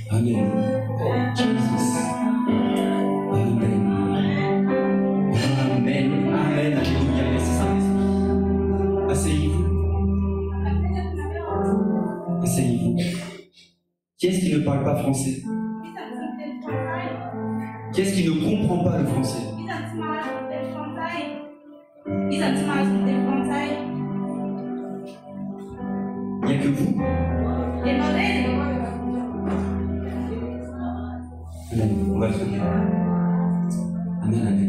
Amen. Jesus. Amen. Amen. Amen. Alléluia. Merci Saint-Esprit. Asseyez-vous. Asseyez-vous. Qui est-ce qui ne parle pas français? Qui est-ce qui ne comprend pas le français? Il n'y a que vous. Amen. On va le faire. Amen, amen.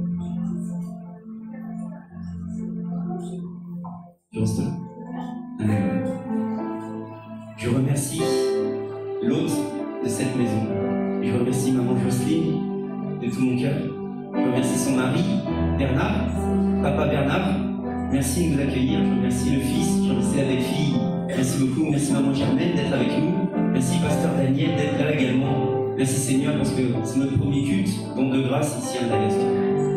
Je reste là. Amen. Je remercie l'hôte de cette maison. Je remercie maman Jocelyne de tout mon cœur. Je remercie son mari, Bernard, papa Bernard. Merci de nous accueillir. Je remercie le fils, je remercie la belle-fille. Merci beaucoup. Merci maman Germaine d'être avec nous. Merci pasteur Daniel d'être là également. Merci Seigneur parce que c'est notre premier culte, don de grâce ici à Madagascar.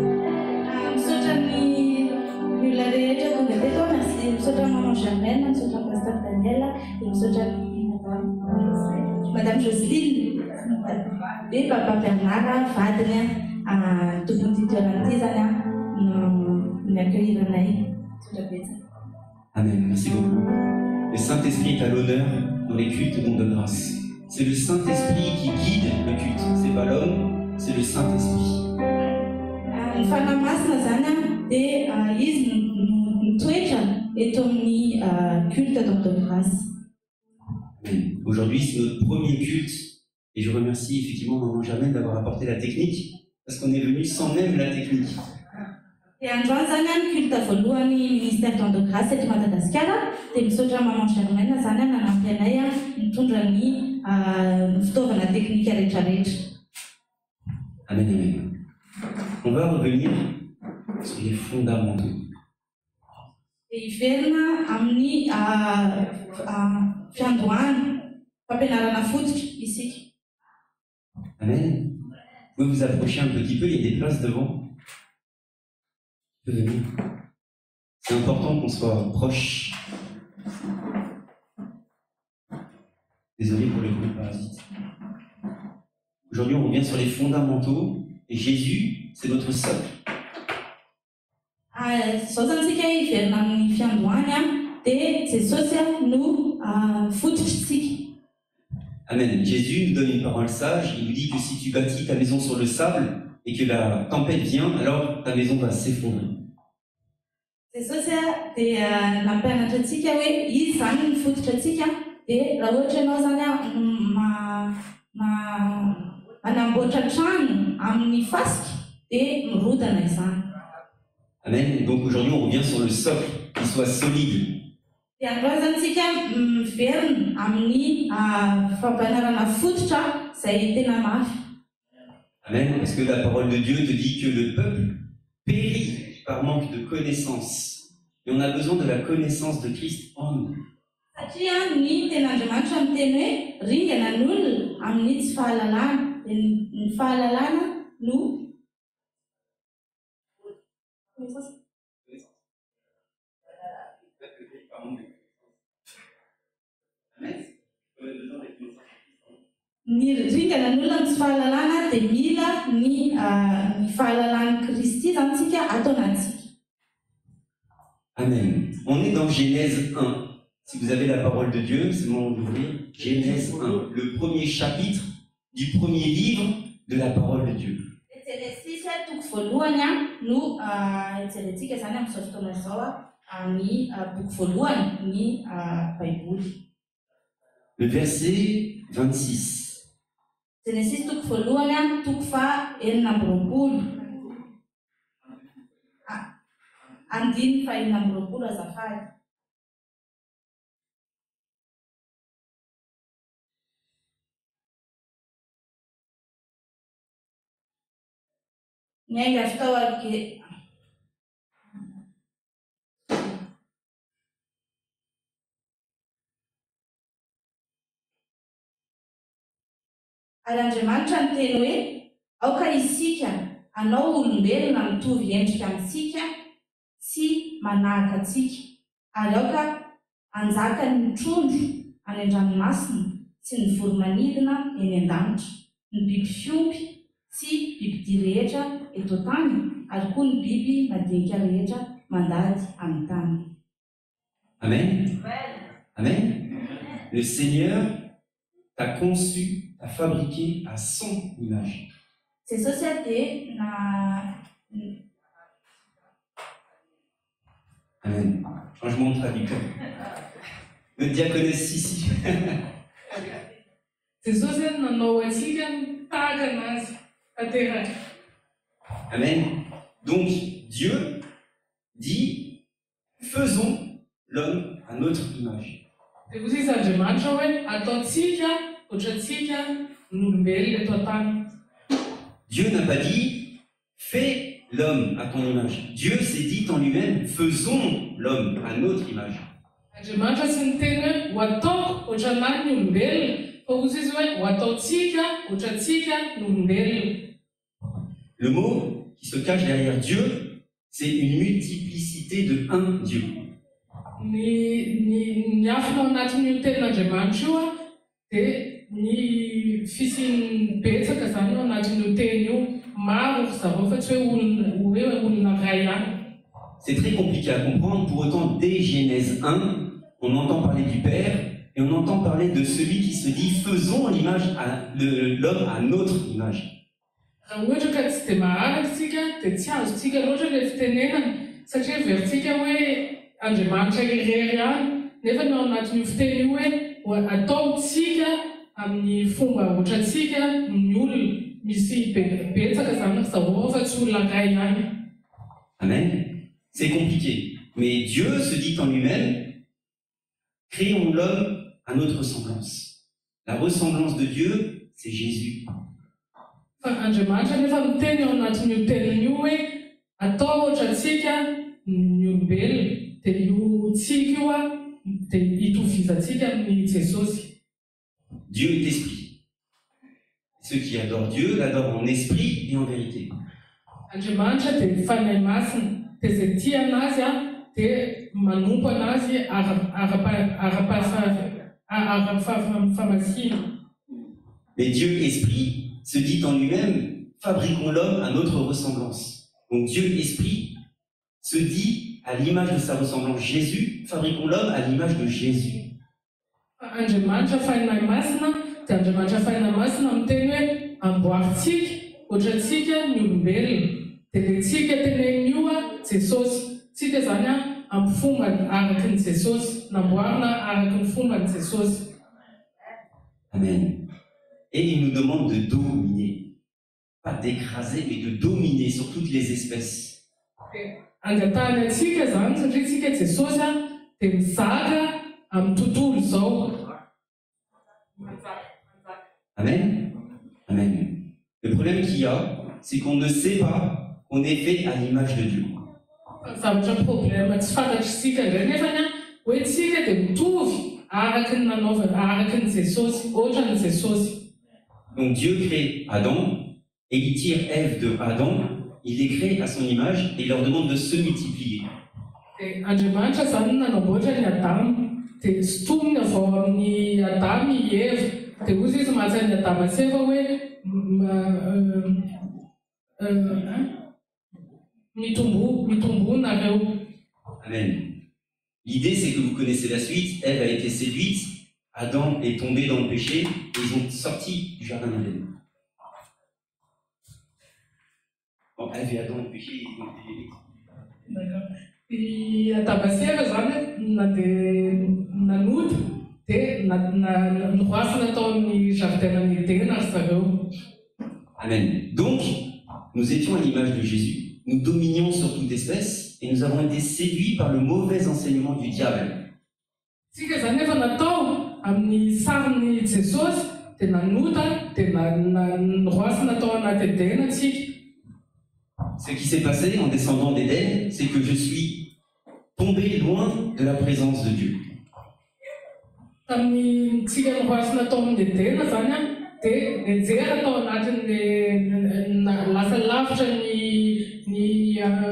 Merci maman Germaine, pasteur Daniel, madame Jocelyne, et papa Bernard, Fadrien, tout le monde Amen, merci beaucoup. Le Saint-Esprit est à l'honneur dans les cultes don de grâce. C'est le Saint-Esprit qui guide le culte. C'est pas l'homme, c'est le Saint-Esprit. Aujourd'hui, c'est notre premier culte. Et je remercie effectivement maman Germaine d'avoir apporté la technique, parce qu'on est venu sans même la technique. Et en Tanzanie, culte voalohany ministère don de grâce eto Madagasikara, dia misaotra maman Germaine zany nanampy anay mitondra ny fitaovana teknika rehetrarehetra. Amen, amen. On va revenir sur les fondamentaux. Et iverina amin'ny fiandohana fampianarana fototra isika. Amen. Vous pouvez vous approcher un petit peu, il y a des places devant. C'est important qu'on soit proche. Désolé pour le bruit de parasite. Aujourd'hui, on revient sur les fondamentaux et Jésus, c'est notre socle. Amen. Jésus nous donne une parole sage. Il nous dit que si tu bâtis ta maison sur le sable et que la tempête vient, alors ta maison va s'effondrer. C'est ça, c'est la peine de dire que il s'en fout de dire et la autre chose Amen. Et donc aujourd'hui, on revient sur le socle qui soit solide. Amen. Parce que la parole de Dieu te dit que le peuple périt par manque de connaissance. Et on a besoin de la connaissance de Christ en nous. Amen. On est dans Genèse 1. Si vous avez la parole de Dieu, c'est le moment d'ouvrir Genèse 1, le premier chapitre du premier livre de la parole de Dieu. Le verset 26. Andriamanitra niteny hoe aoka isika anao olombelona mitovy endrika amintsika sy manahaka antsika ary aoka anjaka ny trondro any an-dranomasina sy ny voromanidina eny an-danitra, ny biby fiompy sy bibidia rehetra eto tany, ary koa ny biby madinika rehetra mandady amin'ny tany. Amen. Amen. Le Seigneur t'a conçu, t'a fabriqué à son image. Jesosy dia Amen. Changement de traducteur. Le diaconesse Sissi. Amen. Donc, Dieu dit, faisons l'homme à notre image. Dieu n'a pas dit, fais l'homme à ton image. Dieu s'est dit en lui-même, faisons l'homme à notre image. Le mot qui se cache derrière Dieu, c'est une multiplicité de un Dieu. C'est très compliqué à comprendre, pour autant, dès Genèse 1, on entend parler du Père et on entend parler de celui qui se dit « faisons l'image l'homme à notre image ». Amen. C'est compliqué. Mais Dieu se dit en lui-même, créons l'homme à notre ressemblance. La ressemblance de Dieu, c'est Jésus. Dieu est esprit. Ceux qui adorent Dieu l'adorent en esprit et en vérité. Mais Dieu esprit se dit en lui-même, fabriquons l'homme à notre ressemblance. Donc Dieu esprit se dit à l'image de sa ressemblance Jésus, fabriquons l'homme à l'image de Jésus. Amen. Et il nous demande de dominer, pas d'écraser, mais de dominer sur toutes les espèces. Amen. Amen. Le problème qu'il y a, c'est qu'on ne sait pas qu'on est fait à l'image de Dieu. Donc Dieu crée Adam et il tire Ève de Adam, il les crée à son image et il leur demande de se multiplier. Amen. L'idée, c'est que vous connaissez la suite. Ève a été séduite, Adam est tombé dans le péché, et ils ont sorti du jardin d'Éden. Bon, Ève et Adam ont péché, ils ont été... D'accord. Et à Tabassia, Amen. Donc, nous étions à l'image de Jésus. Nous dominions sur toute espèce et nous avons été séduits par le mauvais enseignement du diable. Ce qui s'est passé en descendant d'Éden, c'est que je suis tombé loin de la présence de Dieu.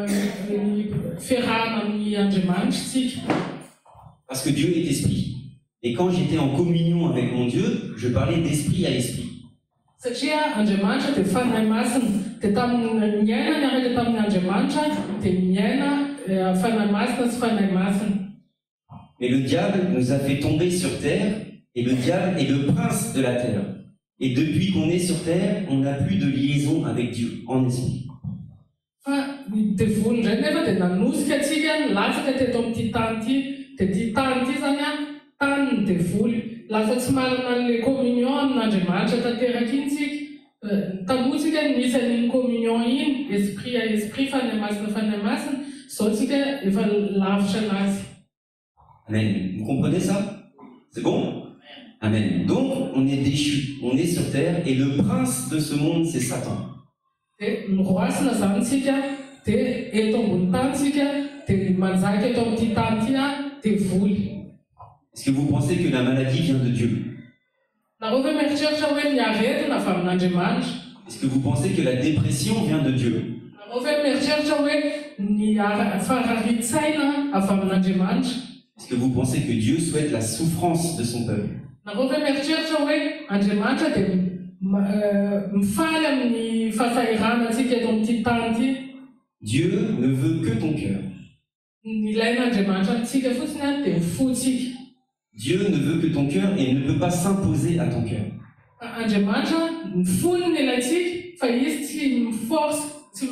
Parce que Dieu est esprit. Et quand j'étais en communion avec mon Dieu, je parlais d'esprit à esprit. Satria Andriamanitra dia fanahy masina, dia tamin'ny miaina niaraka tamin'ny Andriamanitra dia miaina fanahy masina sy fanahy masina. Mais le diable nous a fait tomber sur terre, et le diable est le prince de la terre. Et depuis qu'on est sur terre, on n'a plus de liaison avec Dieu en esprit. Fa devoly indray nefa dia nanosika atsika nilatsaka teto amin'ity tany ity, dia ity tany ity zany a tany ny devoly. Lasa tsy manana le communion amin'Andriamanitra tanteraka iny tsika. Tamotsika nisy an'iny communion iny, esprit à esprit, fanahy masina, zao tsika efa lavitra anazy. Amen. Vous comprenez ça? C'est bon? Amen. Donc, on est déchus, on est sur terre, et le prince de ce monde, c'est Satan. Dia miroasina zany tsika, dia eto ambony tany tsika, dia manjaka eto amin'ity tany ity a devoly. Est-ce que vous pensez que la maladie vient de Dieu? Nareo ve mieritreritra hoe ny aretina avy amin'Andriamanitra? Est-ce que vous pensez que la dépression vient de Dieu? Nareo ve mieritreritra hoe ny fararitsaina avy amin'Andriamanitra? Est-ce que vous pensez que Dieu souhaite la souffrance de son peuple? Nareo ve mieritreritra hoe Andriamanitra dia mifaly amin'ny fahasahiranantsika eto amin'ity tany ity? Dieu ne veut que ton cœur. Ny ilain'Andriamanitra amintsika fotsiny a dia mifotsika. Dieu ne veut que ton cœur et ne peut pas s'imposer à ton cœur. Andriamanitra mifoly ny ilaintsika fa izy tsy miforce,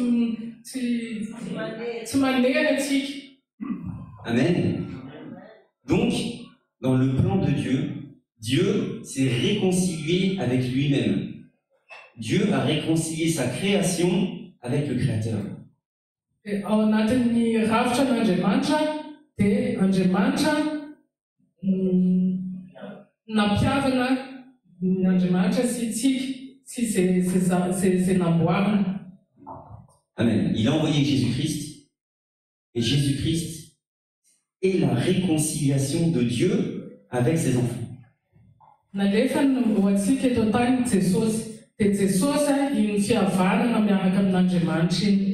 tsy manera atsika. Amen. Donc, dans le plan de Dieu, Dieu s'est réconcilié avec lui-même. Dieu a réconcilié sa création avec le Créateur. Ao anatin'ny rafitra an'Andriamanitra dia Andriamanitra nampiavana n'Andriamanitra sy tsika sy izay namboarina. Amen. Il a envoyé Jésus-Christ, et Jésus-Christ est la réconciliation de Dieu avec ses enfants. Nalefa ho antsika eto tany Jesosy, dia Jesosy iny fihavanana miaraka amin'Andriamanitra iny.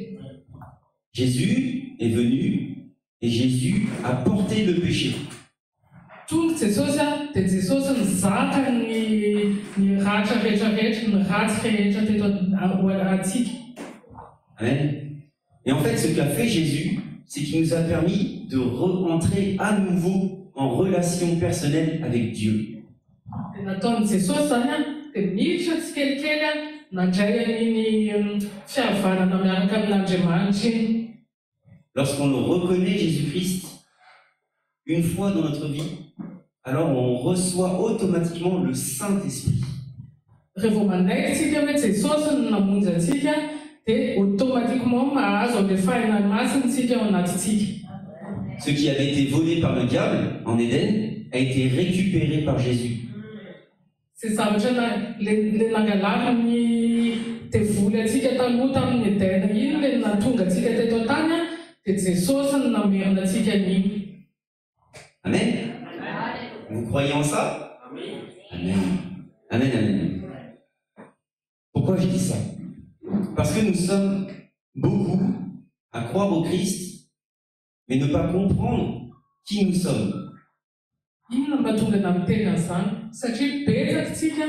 Jésus est venu et Jésus a porté le péché. Tonga Jesosy dia Jesosy nizaka ny ratra rehetrarehetra, ny ratsy rehetra teto atsika. Amen. Et en fait, ce qu'a fait Jésus, c'est qu'il nous a permis de rentrer à nouveau en relation personnelle avec Dieu. Dia nataon'i Jesosy zany a dia miditra tsikelikely nandray an'iny fihavanana miaraka amin'Andriamanitra iny. Lorsqu'on le reconnaît, Jésus-Christ, une fois dans notre vie, alors on reçoit automatiquement le Saint-Esprit. Rehefa manaiky tsika hoe Jesosy no namonjy atsika dia automatiquement mahazo an'ilay fahainany masiny tsika ao anatitsika. Ce qui avait été volé par le diable en Éden a été récupéré par Jésus. Sy zavatra le nangalaka ny devoly atsika taloha tamin'ny Edena iny, le natonga atsika teto an-tany dia Jesosy no namerina atsika an'iny. Amen. Vous croyez en ça? Amen. Amen, amen. Pourquoi je dis ça? Parce que nous sommes beaucoup à croire au Christ, mais ne pas comprendre qui nous sommes. Inona mahatonga namiteny an'izany? Satria betsaka tsika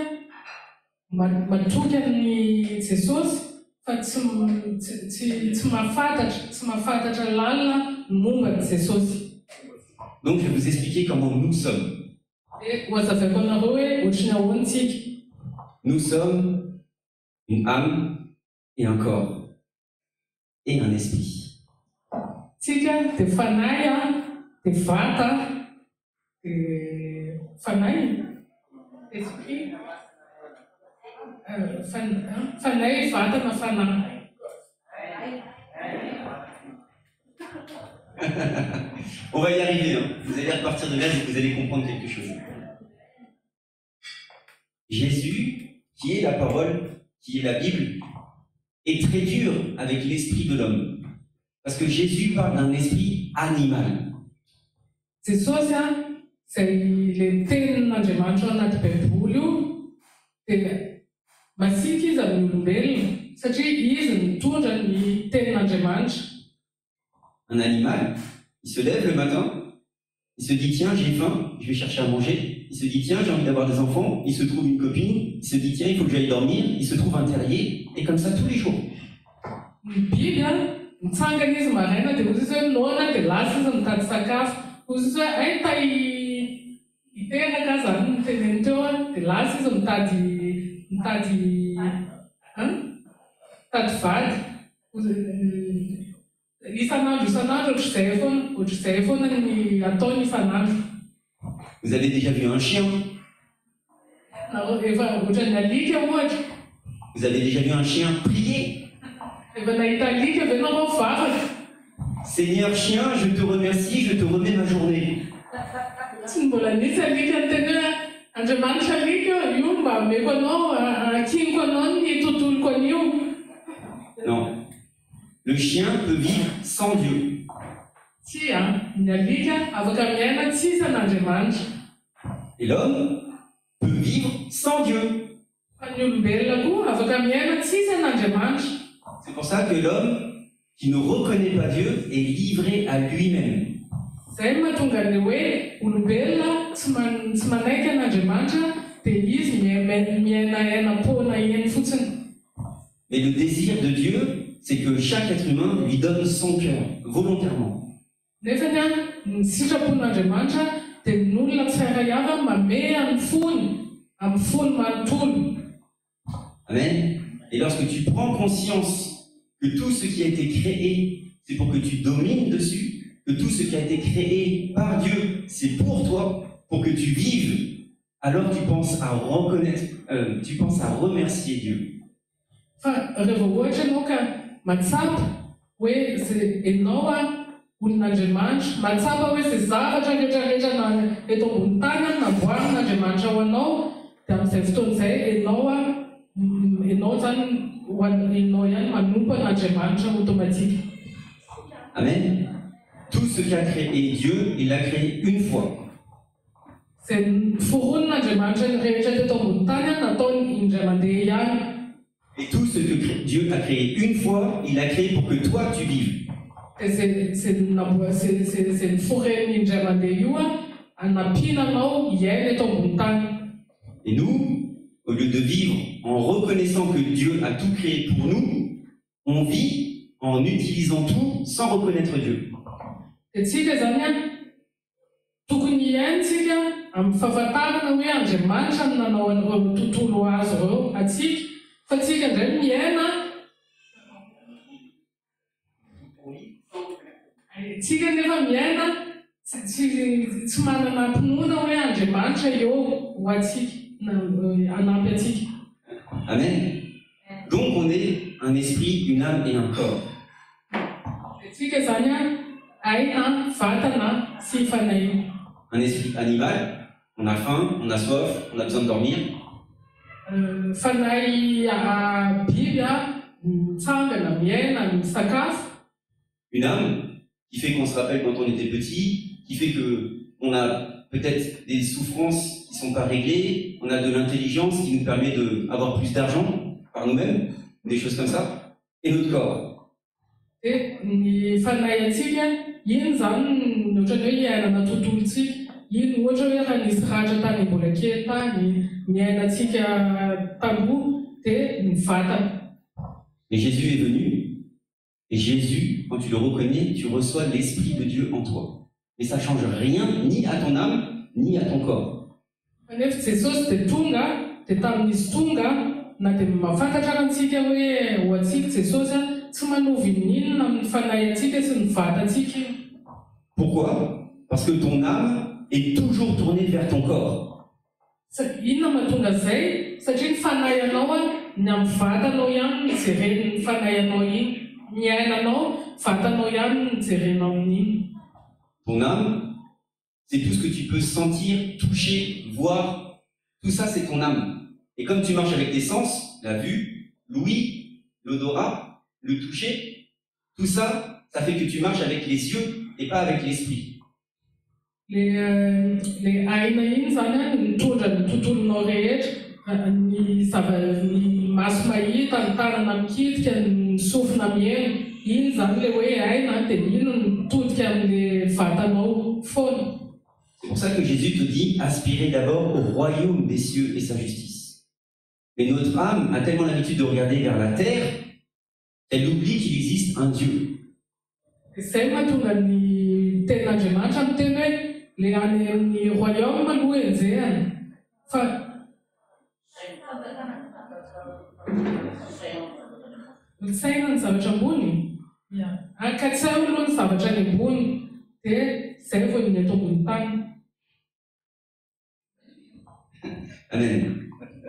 matoky amin'ny Jesosy fa tsy mahafantatra lalina momba ny Jesosy. Donc je vais vous expliquer comment nous sommes. Ho azavaiko anareo hoe ohatrany ahoana tsika. Nous sommes une âme et un corps et un esprit. Tsika dia fanahy dia vata dia fanahy esprit fanahy vata na fanahy. On va y arriver, hein. Vous allez repartir de là et vous allez comprendre quelque chose. Jésus, qui est la parole, qui est la Bible, est très dur avec l'esprit de l'homme. Parce que Jésus parle d'un esprit animal. Jesosy izay le tenin'Andriamanitra ao anaty baiboly io dia masiaka izy amin'ny olombelona satria izy mitondra ny tenin'Andriamanitra. Un animal, il se lève le matin, Il se dit, tiens, j'ai faim, je vais chercher à manger. Il se dit, tiens, j'ai envie d'avoir des enfants. Il se trouve une copine. Il se dit, tiens, il faut que j'aille dormir. Il se trouve un terrier. Et comme ça tous les jours. Mitsangana izy maraina dia ozy hoe noana dia lasa izy mitady sakafo. Ozy hoe aita iteraka zany niteneny teo dia lasa izy mitady vady. Isan'andro ohatr'izay foana ny ataony isan'andro. Vous avez déjà vu un chien? Efa ohatran'ny alika ohatra. Vous avez déjà vu un chien prier? Seigneur chien, je te remercie, je te remets ma journée. Non. Le chien peut vivre sans Dieu. Et l'homme peut vivre sans Dieu. C'est pour ça que l'homme qui ne reconnaît pas Dieu est livré à lui-même. Mais le désir de Dieu, c'est que chaque être humain lui donne son cœur, volontairement. Amen. Et lorsque tu prends conscience que tout ce qui a été créé, c'est pour que tu domines dessus, que tout ce qui a été créé par Dieu, c'est pour toi, pour que tu vives, alors tu penses à reconnaître, tu penses à remercier Dieu. Amen. Tout ce qu'a créé Dieu, il l'a créé une fois. Et tout ce que Dieu a créé une fois, il l'a créé pour que toi tu vives. Et nous, au lieu de vivre en reconnaissant que Dieu a tout créé pour nous, on vit en utilisant tout sans reconnaître Dieu. Amen. Donc on est un esprit, une âme et un corps. Un esprit animal, on a faim, on a soif, on a besoin de dormir. Une âme qui fait qu'on se rappelle quand on était petit, qui fait qu'on a peut-être des souffrances qui ne sont pas réglées, on a de l'intelligence qui nous permet d'avoir plus d'argent par nous-mêmes, des choses comme ça, et notre corps. Mais Jésus est venu, et Jésus, quand tu le reconnais, tu reçois l'Esprit de Dieu en toi. Mais ça ne change rien, ni à ton âme, ni à ton corps. Pourquoi? Parce que ton âme est toujours tournée vers ton corps. Ton âme, c'est tout ce que tu peux sentir, toucher, voir. Tout ça, c'est ton âme. Et comme tu marches avec tes sens, la vue, l'ouïe, l'odorat, le toucher, tout ça, ça fait que tu marches avec les yeux et pas avec l'esprit. C'est pour ça que Jésus te dit, aspirez d'abord au royaume des cieux et sa justice. Mais notre âme a tellement l'habitude de regarder vers la terre qu'elle oublie qu'il existe un Dieu. Izay mahatonga ny tenin'Andriamanitra amin'ny teny hoe le any amin'ny royaume aloha enjehana fa ny saina ny zavatra ambony ka tsy hay aloha ny zavatra any ambony dia izay vao ny eto ambony tany. Amen.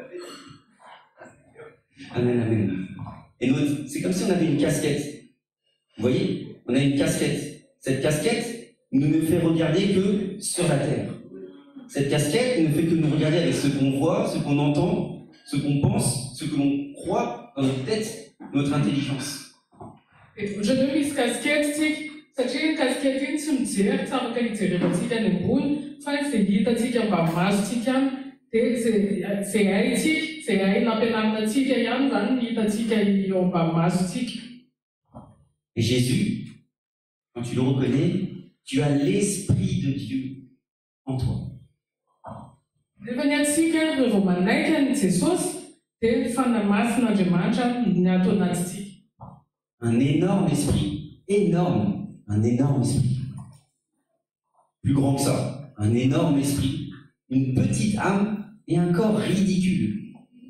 Amen, amen. Et c'est comme si on avait une casquette. Vous voyez, on a une casquette. Cette casquette ne nous fait regarder que sur la terre. Cette casquette ne fait que nous regarder avec ce qu'on voit, ce qu'on entend, ce qu'on pense, ce que l'on croit dans notre tête, notre intelligence. Żeby misy kasketytsika satria ny kaskety iny tsy mijery tsy afaka hijerevantsika ny ambony fa izay hitantsika mba masotsika dia izay haintsika izay hay nampianarinantsika ihany zany ny hitantsika eo mba masotsika. Et Jésus, quand tu le reconnais, tu as l'Esprit de Dieu en toi. Rehefa ny antsika rehefa manaiky ny Jesosy dia fanamasin'Andriamanitra ny ato anatintsika. Un énorme esprit, énorme, un énorme esprit. Plus grand que ça, un énorme esprit, une petite âme et un corps ridicule.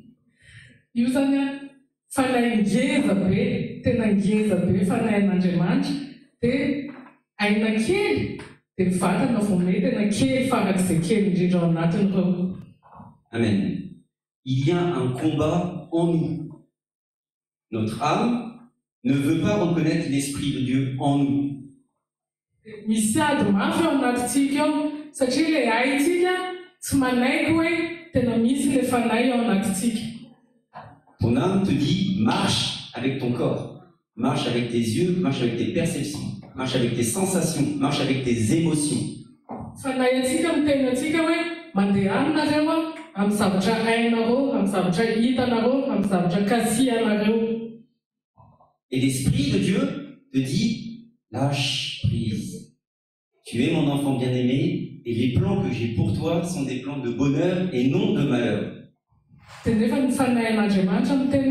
Io zany fanahy ngeza be, tena ngeza be fanahin'Andriamanitra dia aina kely dia vatana vao mety tena kely farak'izay kely indrindra ao anatin'ireo. Amen. Il y a un combat en nous. Notre âme ne veut pas reconnaître l'Esprit de Dieu en nous. Misy ady mafy ao anatintsika ao satria ilay haintsika tsy manaiky hoe tena misy ilay fanahy ao anatintsika. Ton âme te dit, marche avec ton corps, marche avec tes yeux, marche avec tes perceptions, marche avec tes sensations, marche avec tes émotions. Fanahy antsika miteny antsika hoe mandeha aminareo amin'ny zavatra hainareo, amin'ny zavatra hitanareo, amin'ny zavatra kasihanareo. Et l'Esprit de Dieu te dit, lâche prise. Tu es mon enfant bien-aimé et les plans que j'ai pour toi sont des plans de bonheur et non de malheur. Dia nefa ny fanahin'Andriamanitra miteny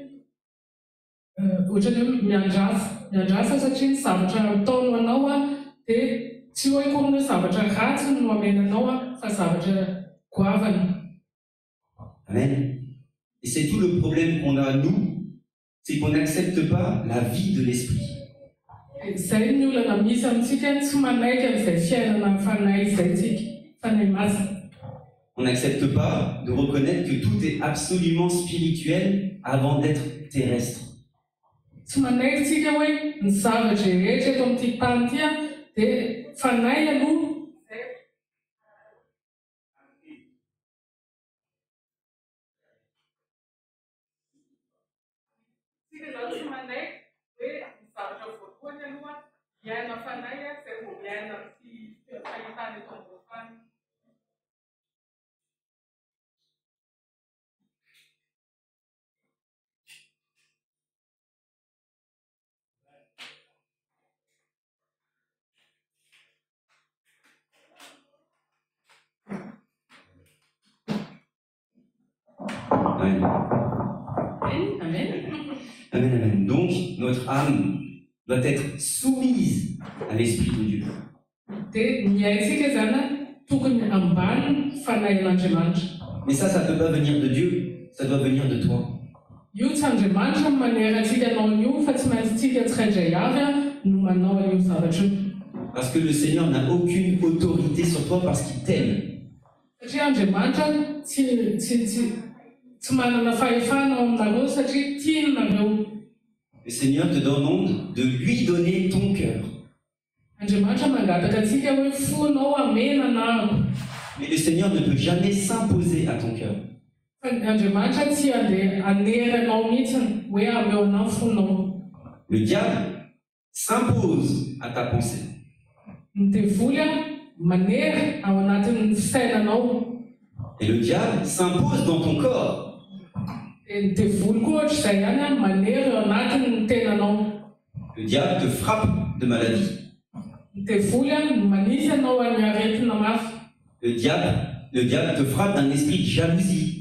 hoe ohatrany hoe miandrasa satria ny zavatra ataonao anao dia tsy hoe koa zavatra ratsy no amenanao fa zavatra goavana. Amen. Et c'est tout le problème qu'on a nous, c'est qu'on n'accepte pas la vie de l'esprit. Izay ny olana misy amintsika tsy manaiky amin'izay fiainana fanahy izay tsika fanahy masina. On n'accepte pas de reconnaître que tout est absolument spirituel avant d'être terrestre. Tsy manaiky tsika hoe ny zavatra rehetra eto amin'ity tany ity dia fanahy aloha. Tsika zao tsy manaiky hoe ny zavatra voalohany aloha hiaina fanahy izay vao hiaina amin'ity fahitana eto ambony tany. Amen. Amen. Amen, amen. Donc, notre âme doit être soumise à l'Esprit de Dieu. Mais ça ne peut pas venir de Dieu, ça doit venir de toi. Parce que le Seigneur n'a aucune autorité sur toi parce qu'il t'aime. Le Seigneur te demande de lui donner ton cœur. Mais le Seigneur ne peut jamais s'imposer à ton cœur. Le diable s'impose à ta pensée. Et le diable s'impose dans ton corps. Le diable te frappe de maladie. le diable te frappe d'un esprit de jalousie.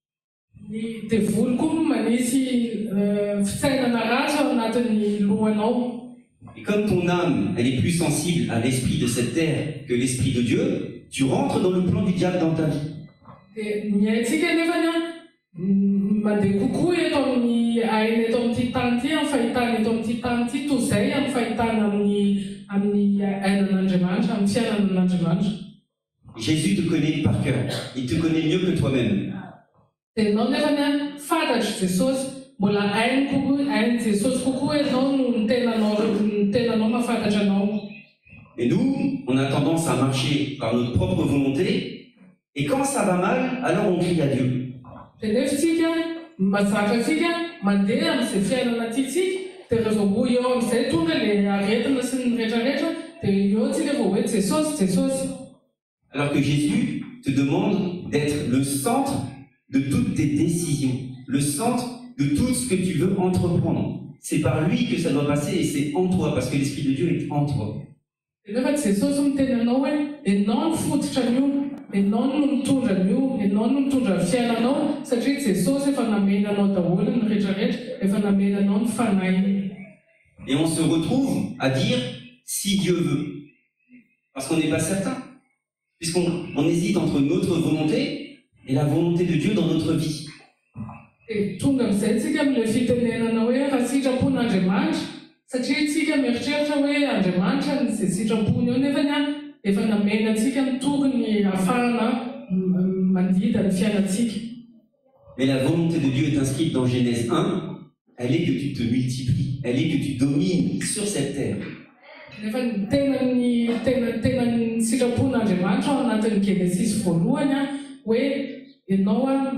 Ny devoly koa manisy fisainana ratsy ao anatin'ny lohanao. Et comme ton âme, elle est plus sensible à l'esprit de cette terre que l'esprit de Dieu, tu rentres dans le plan du diable dans ta vie. Dia ny haintsika nefany mandeha kokoa eto amin'ny aina eto amin'ity tany ity, amin'ny fahitana eto amin'ity tany ity, toy izay amin'ny fahitana amin'ny ainan'Andriamanitra, amin'ny fiainan'Andriamanitra. Jésus te connaît par cœur. Il te connaît mieux que toi-même. Dia ianao nefany fantatry Jesosy, mbola hainy Jesosy kokoa ianao no ny tenanao mahafantatra anao. Et nous, on a tendance à marcher par notre propre volonté, et quand ça va mal, alors on crie à Dieu. Dia nefa tsika mazatra tsika mandeha amin'izay fiainana tiatsika, dia rehefa ho eo amin'izay tonga ilay aretina sy ny rehetrarehetra, dia eo tsika vao hoe Jesosy, Jesosy. Alors que Jésus te demande d'être le centre de toutes tes décisions, le centre de tout ce que tu veux entreprendre. C'est par lui que ça doit passer et c'est en toi, parce que l'Esprit de Dieu est en toi. Nefa Jesosy miteny anao hoe ianao no fototra an'io, ianao no mitondra an'io, ianao no mitondra fiainanao, satria Jesosy efa namenanao daholo ny rehetrarehetra, efa namenanao ny fanahy. Et on se retrouve à dire si Dieu veut, parce qu'on n'est pas certain, puisqu'on hésite entre notre volonté et la volonté de Dieu dans notre vie. Tonga amin'izay tsika amin'ilay fitenenana hoe raha sitrapon'Andriamanitra, satria tsika mieritreritra hoe Andriamanitra izay sitrapony eo nefany efa namenantsika ny tokony ahafahana mandida ny fiainantsika. Mais la volonté de Dieu est inscrite dans Genèse 1, elle est que tu te multiplies, elle est que tu domines sur cette terre. Nefa ny tena ny sitrapon'Andriamanitra ao anatin'ny Genesis voalohany hoe ianao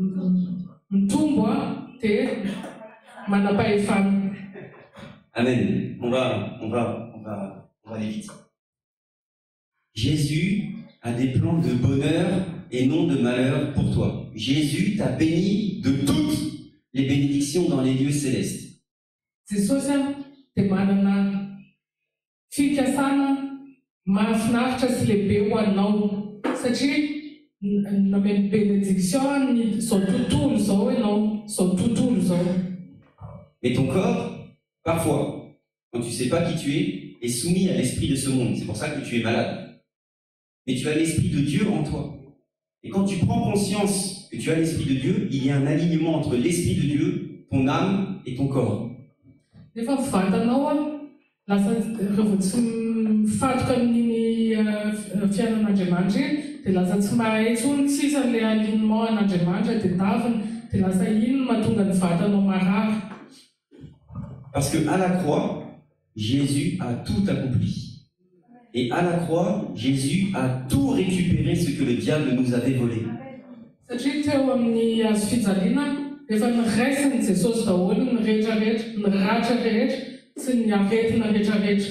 mitombo dia manam-pahefana. Amen. On va aller vite. Jésus a des plans de bonheur et non de malheur pour toi. Jésus t'a béni de toutes les bénédictions dans les lieux célestes. Jesosy dia manana fikasana mahafinaritra sy lehibe ho anao, satria nameny bénédiction izao tontolo izao ianao, izao tontolo izao. Mais ton corps, parfois, quand tu ne sais pas qui tu es, est soumis à l'esprit de ce monde. C'est pour ça que tu es malade. Mais tu as l'esprit de Dieu en toi. Et quand tu prends conscience que tu as l'esprit de Dieu, il y a un alignement entre l'esprit de Dieu, ton âme et ton corps. Nefa mivantanao lasa rehefa tsy mifatoka amin'iny fiainan'Andriamanitra iny, dia lasa tsy mahay intsony sisa ilay alignement an'Andriamanitra dia davina, dia lasa iny mahatonga ny vatanao marary. Parce qu'à la croix, Jésus a tout accompli. Et à la croix, Jésus a tout récupéré ce que le diable nous avait volé. Satria teo amin'ny hazo fijaliana, efa niraisiny Jesosy daholo ny rehetrarehetra, ny ratra rehetra sy ny aretina rehetrarehetra.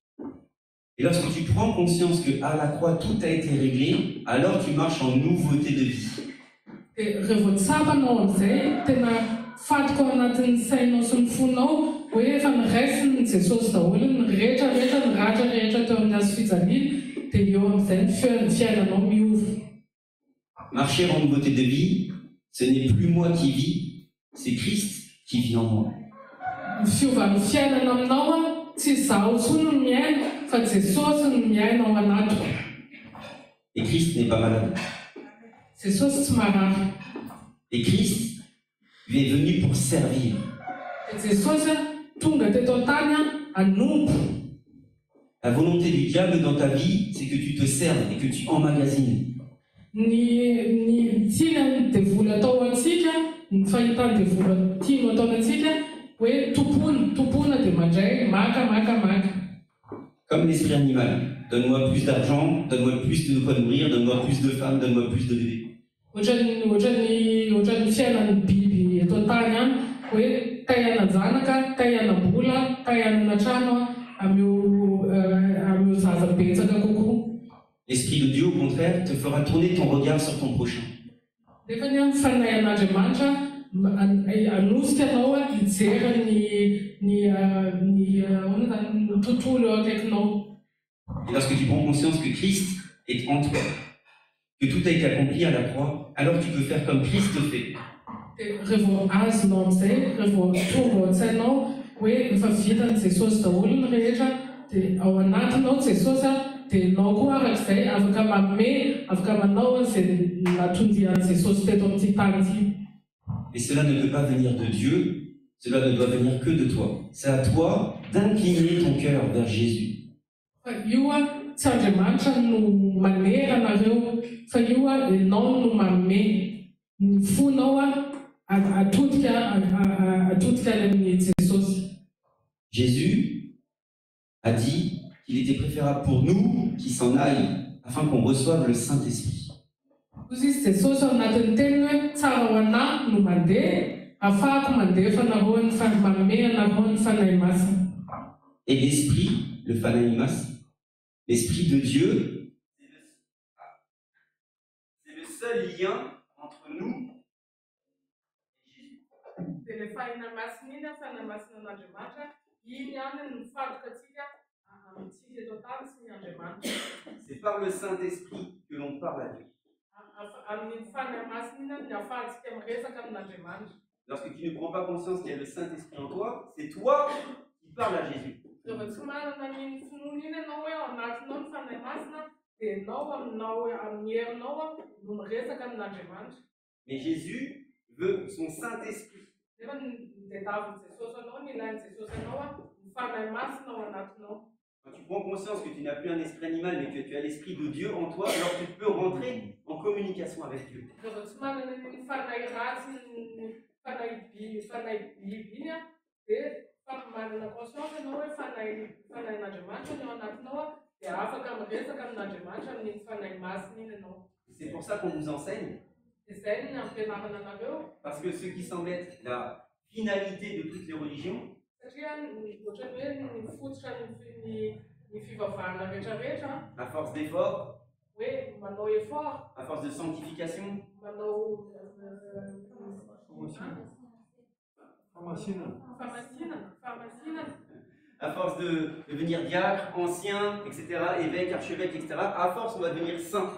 Et lorsque tu prends conscience qu'à la croix, tout a été réglé, alors tu marches en nouveauté de vie. Dia rehefa tsapanao amin'izay, tena fatoka ao anatin'ny sainao sy ny fonao hoe efa niraisiny Jesosy daholo ny rehetrarehetra, ny ratra rehetra teo amin'ny hazo fijaliana, dia eo amin'izay ny fiainanao miova. Marcher en nouveauté de vie, ce n'est plus moi qui vis, c'est Christ qui vit en moi. Ny fiovan'ny fiainana aminao tsy izaho intsony no miaina, fa Jesosy no miaina ao anatiko. Et Christ n'est pas malade. Jesosy tsy marary. Et Christ lui est venu pour servir. Dia Jesosy tonga teto an-tany hanompo. La volonté du diable dans ta vie, c'est que tu te serves et que tu emmagasines. Ny tiana ny devoly atao antsika, ny fahitany devoly tiano atao antsika hoe tompona dia mandray maka. Comme l'esprit animal. Donne-moi plus d'argent, donne-moi plus de quoi nourrir, donne-moi plus de femmes, donne-moi plus de bébés. Ohatran'ny fiainan'ny biby eto an-tany any hoe taihana janaka, taihana bola, taihana trano ameo zaza betsaka kokoa. L'Esprit de Dieu, au contraire, te fera tourner ton regard sur ton prochain. Nefa ny fanahy an'Andriamanitra anosika anao hijery ny tontolo eo akaikinao. Et lorsque tu prends conscience que Christ est en toi, que tout a été accompli à la croix, alors tu peux faire comme Christ fait. Revo as nonse, revo tuvo tseno, we vervieden se sos de holen reja, de awanat no se sosa, de nogu arakse, avkama me, avkama no se natundian se sos te tom titanti. Et cela ne peut pas venir de Dieu, cela ne doit venir que de toi. C'est à toi d'incliner ton cœur vers Jésus. Yua tsandre mantra no manera nareo, fa yua e non no mame, ni funoa Jésus a dit qu'il était préférable pour nous qu'il s'en aille afin qu'on reçoive le Saint-Esprit. Et l'Esprit, le Phanaïmas, l'Esprit de Dieu, c'est le seul lien entre nous. C'est par le Saint-Esprit que l'on parle à Dieu. Lorsque tu ne prends pas conscience qu'il y a le Saint-Esprit en toi, c'est toi qui parles à Jésus. Mais Jésus veut son Saint-Esprit. Quand tu prends conscience que tu n'as plus un esprit animal, mais que tu as l'Esprit de Dieu en toi, alors tu peux rentrer en communication avec Dieu. C'est pour ça qu'on vous enseigne. Parce que ce qui semble être la finalité de toutes les religions, à force d'effort, à force de sanctification, à force de devenir diacre, ancien, etc., évêque, archevêque, etc., à force on va devenir saint.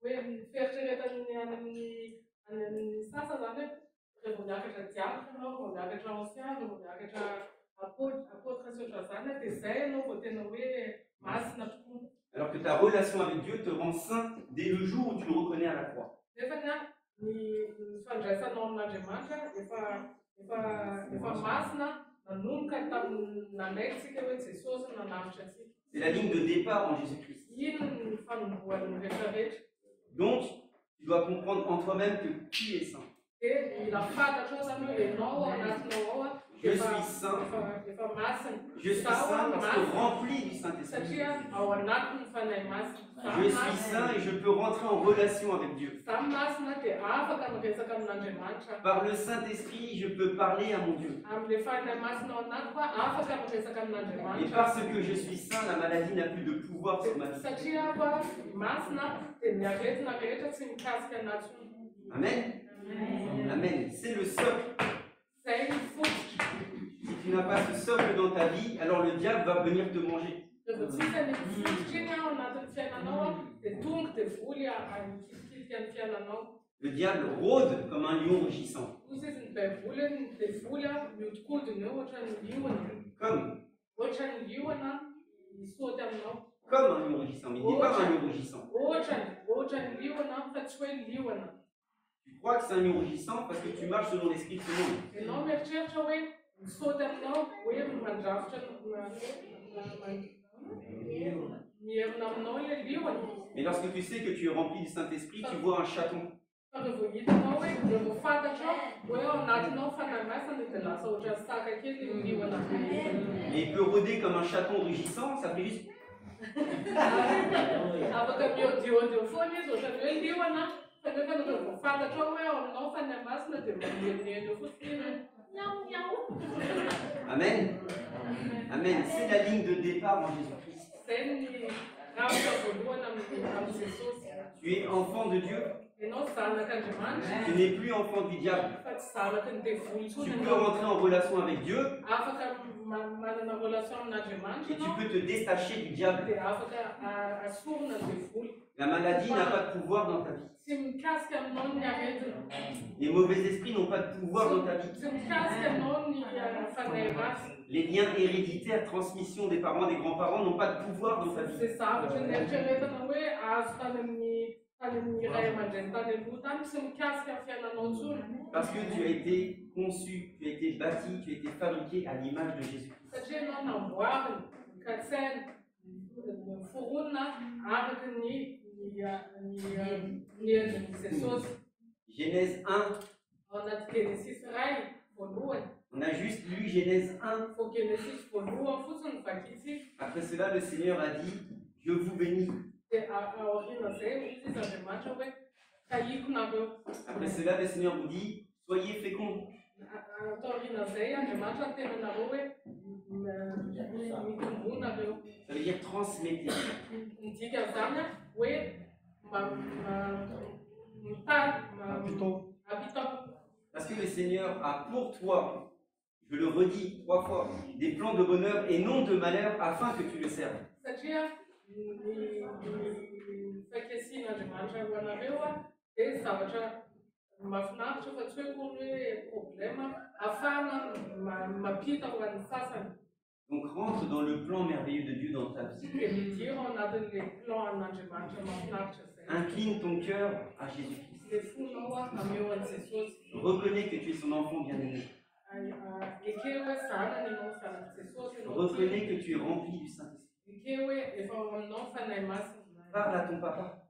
Alors que ta relation avec Dieu te rend saint dès le jour où tu le reconnais à la croix. C'est la ligne de départ en Jésus-Christ. Donc, tu dois comprendre en toi-même que tu es saint. Je suis saint. Je suis saint parce que rempli du Saint-Esprit. Je suis saint et je peux rentrer en relation avec Dieu. Par le Saint-Esprit, je peux parler à mon Dieu. Et parce que je suis saint, la maladie n'a plus de pouvoir sur ma vie. Amen. Amen. C'est le socle. Si tu n'as pas ce socle dans ta vie, alors le diable va venir te manger. Le diable rôde comme un lion rugissant. Comme un lion rugissant, mais il n'est pas un lion rugissant. Tu crois que c'est un lion rugissant parce que tu marches selon l'esprit de ce monde. Mais lorsque tu sais que tu es rempli du Saint-Esprit, tu vois un chaton. Et il peut rôder comme un chaton rugissant, ça fait juste. Amen. Amen. C'est la ligne de départ en Jésus-Christ. Tu es enfant de Dieu. Tu n'es plus enfant du diable. Tu peux rentrer en relation avec Dieu et tu peux te détacher du diable. La maladie n'a pas de pouvoir dans ta vie. Les mauvais esprits n'ont pas de pouvoir dans ta vie. Les liens héréditaires, transmission des parents, des grands-parents n'ont pas de pouvoir dans ta vie. Parce que tu as été conçu, tu as été bâti, tu as été fabriqué à l'image de Jésus. Genèse 1. On a juste lu Genèse 1. Après cela, le Seigneur a dit, je vous bénis. Après cela, le Seigneur vous dit, soyez féconds. Ça veut dire transmettez. Parce que le Seigneur a pour toi, je le redis 3 fois, des plans de bonheur et non de malheur afin que tu le serves. Donc rentre dans le plan merveilleux de Dieu dans ta vie. Incline ton cœur à Jésus-Christ. Reconnais que tu es son enfant bien-aimé. Reconnais que tu es rempli du Saint-Esprit. Parle à ton papa.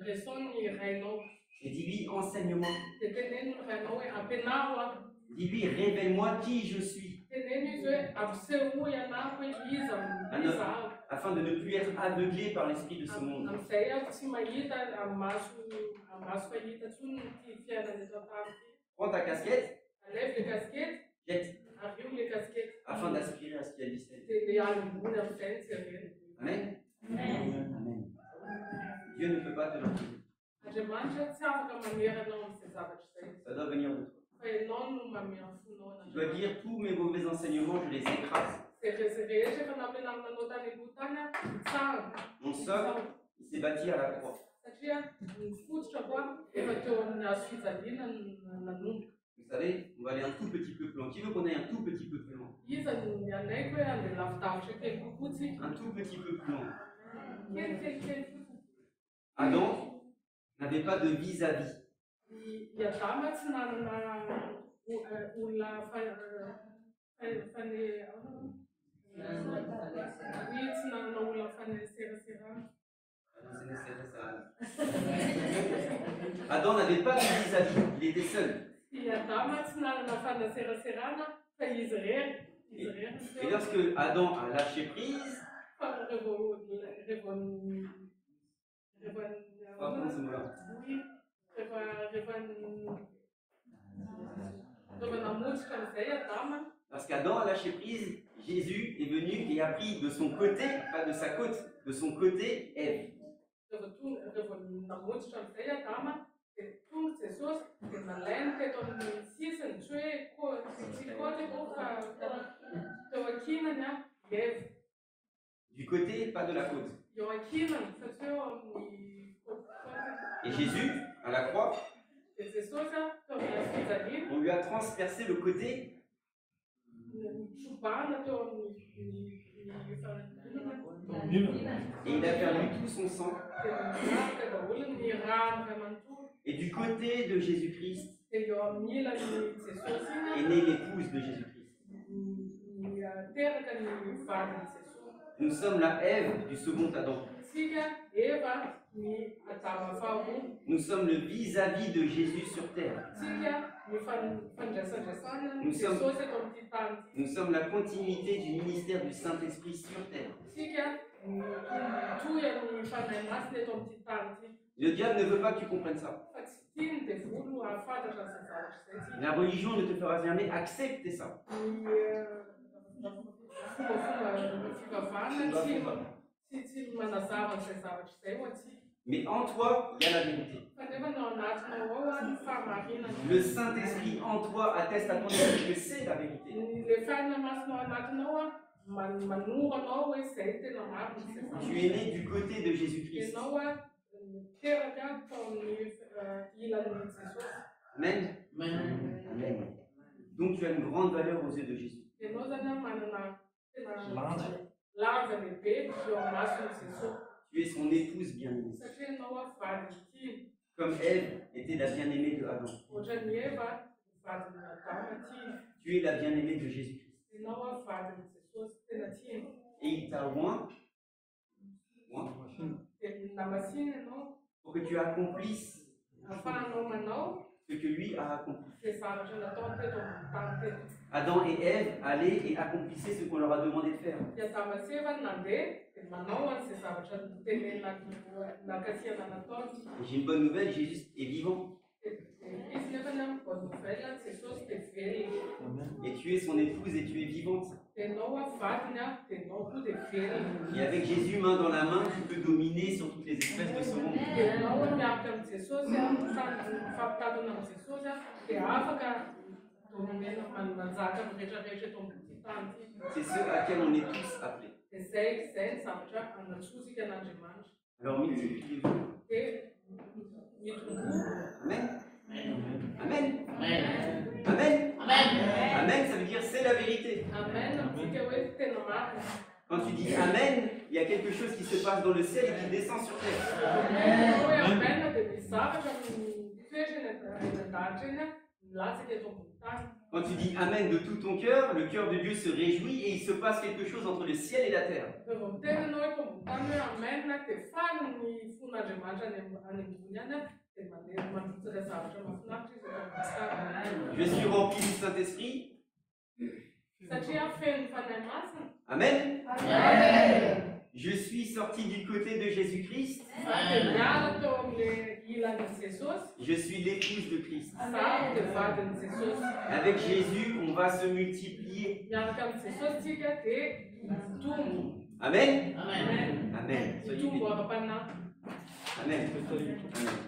Et dis-lui, enseigne-moi. Dis-lui, révèle-moi qui je suis. Afin de ne plus être aveuglé par l'esprit de ce monde. Prends ta casquette. Jette. Afin d'aspirer à ce qu'il y a du ciel. Amen. Amen. Dieu ne peut pas te l'enlever. Ça doit venir de toi. Tu dois dire tous mes mauvais enseignements, je les écrase. Mon socle, il s'est bâti à la croix. Vous savez, on va aller un tout petit peu plus loin. Qui veut qu'on aille un tout petit peu plus loin? Un tout petit peu plus loin. Adam n'avait pas de vis-à-vis. Adam n'avait pas de vis-à-vis, il était seul. Et lorsque Adam a lâché prise, lorsqu'Adam a lâché prise, Jésus est venu et a pris de son côté, pas de sa côte, de son côté Ève. Du côté, pas de la côte. Et Jésus, à la croix, on lui a transpercé le côté. Et il a perdu tout son sang. Et du côté de Jésus-Christ est née l'épouse de Jésus-Christ. Nous sommes la Ève du second Adam. Nous sommes le vis-à-vis de Jésus sur terre. Nous sommes la continuité du ministère du Saint-Esprit sur terre. Le diable ne veut pas que tu comprennes ça. La religion ne te fera jamais accepter ça. Mais en toi, il y a la vérité. Le Saint-Esprit en toi atteste à ton esprit que c'est la vérité. Tu es né du côté de Jésus-Christ. Amen. Amen. Donc tu as une grande valeur aux yeux de Jésus. Tu es son épouse bien-aimée. Comme Ève était la bien-aimée de Adam. Tu es la bien-aimée de Jésus-Christ. Et il t'a oint pour que tu accomplisses ce que lui a accompli. Adam et Ève allaient et accomplissaient ce qu'on leur a demandé de faire. J'ai une bonne nouvelle, Jésus est vivant. Et tu es son épouse et tu es vivante. Et avec Jésus main dans la main, tu peux dominer sur toutes les espèces de ce monde. C'est ce à quel on est tous appelés. Alors multipliez-vous. Amen. Amen. Amen. Amen, ça veut dire c'est la vérité. Quand tu dis Amen, il y a quelque chose qui se passe dans le ciel et qui descend sur terre. Quand tu dis Amen de tout ton cœur, le cœur de Dieu se réjouit et il se passe quelque chose entre le ciel et la terre. Je suis rempli du Saint-Esprit. Amen. Amen. Je suis sorti du côté de Jésus-Christ. Je suis l'épouse de Christ. Avec Jésus, on va se multiplier. Amen. Amen. Amen. Amen. Amen.